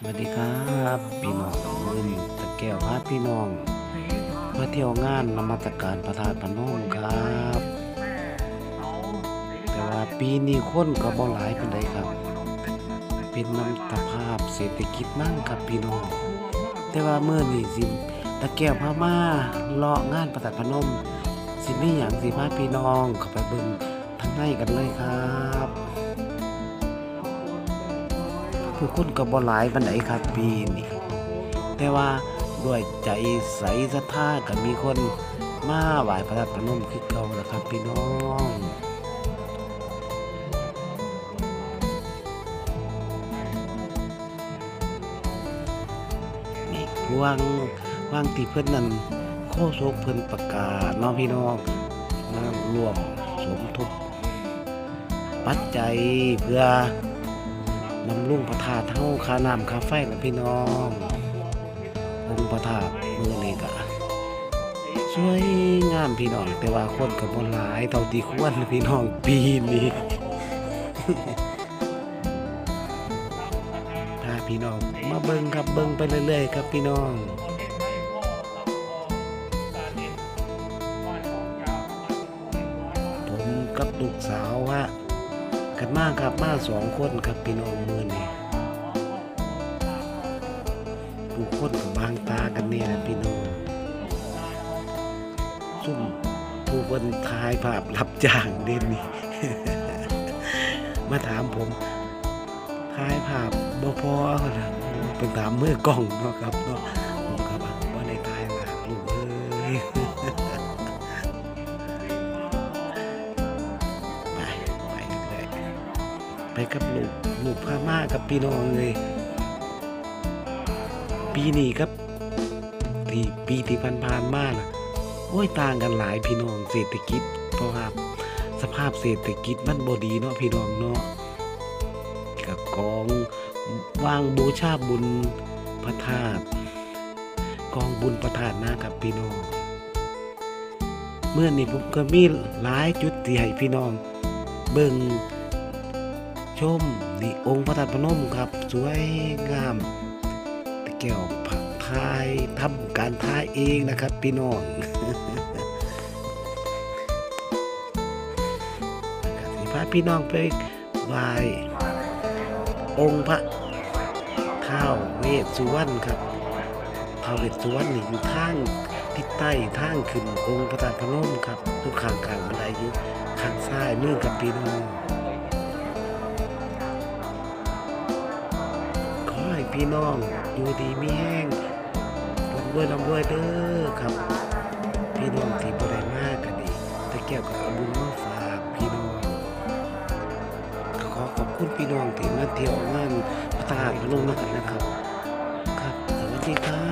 วัสดีครับพี่น้องมื้อนี้ตะแก้วพาพี่น้องมาเที่ยวงานนมัสการพระธาตุพนมครับแต่ว่าปีนี้คนก็บ่หลายปานใดครับเป็นน้ำสภาพเศรษฐกิจมั่งครับพี่น้องแต่ว่ามื้อนี้สิตะแก้วพามาเลาะงานพระธาตุพนมสิมีหยังสิพาพี่น้องเข้าไปเบิ่งทางในกันเลยครับผู้คนก็บ่หลายปานใดครับปีนี้แต่ว่าด้วยใจใสศรัทธาก็มีคนมาไหว้พระธาตุพนมคือเก่าล่ะครับพี่น้องนี่วางที่เพิ่นนั่นโฆษกเพิ่นประกาศเนาะพี่น้องมารวมสมทบปัจจัยเพื่อนำรุ่งพระธาตุเฮาค่าน้ำค่าไฟนะพี่น้ององค์พระธาตุมื้อนี้ก็สวยงามพี่น้องแต่ว่าคนก็บ่หลายเท่าที่ควรนะพี่น้องปีนี้ถ้าพี่น้องมาเบิ่งครับเบิ่งไปเรื่อยๆครับพี่น้องผมกับลูกสาวกันมาครับมา2 คนครับพี่น้องมื้อนี้ผู้คนก็บางตากันเนี่ยนะพี่น้องซุ่มผู้เพิ่นถ่ายภาพรับจ้างเด่นนี่ มาถามผมถ่ายภาพบ่พอนะเป็นถามมือกล้องเนาะครับเนาะผมก็บ่ได้ถ่ายหากลูกเอ้ย ไปกันเลยไปกับลูกพามากับพี่น้องเลยปีนี้ครับปีที่ผ่านมาน่ะโอ้ยต่างกันหลายพี่น้องเศรษฐกิจเพราะว่าสภาพเศรษฐกิจมันบ่ดีเนาะพี่น้องเนาะกับกองวางบูชาบุญพระธาตุกองบุญพระธาตุนะครับพี่น้องเมื่อนี้ผมก็มีหลายจุดที่ให้พี่น้องเบิ่งชมนี่องค์พระธาตุพนมครับสวยงามตะแก้วถ่ายทำการถ่ายเองนะครับพี่น้องสิพาพี่น้องไปไหว้องค์พระท้าวเวสสุวรรณครับท้าวเวสสุวรรณนี่อยู่ทางทิศใต้ทางขึ้นองค์พระธาตุพนมครับทุกข้างบันไดอยู่ข้างซ้ายมือกับพี่น้องขอให้พี่น้องอยู่ดีมีแห้งร่ำรวยเด้อครับพี่น้องที่บ่ได้มากก็ดีแต่แก้วก็เอาบุญมาฝากพี่น้องขอขอบคุณพี่น้องที่มาเที่ยวงานพระธาตุพนมนะครับครับสวัสดีครับ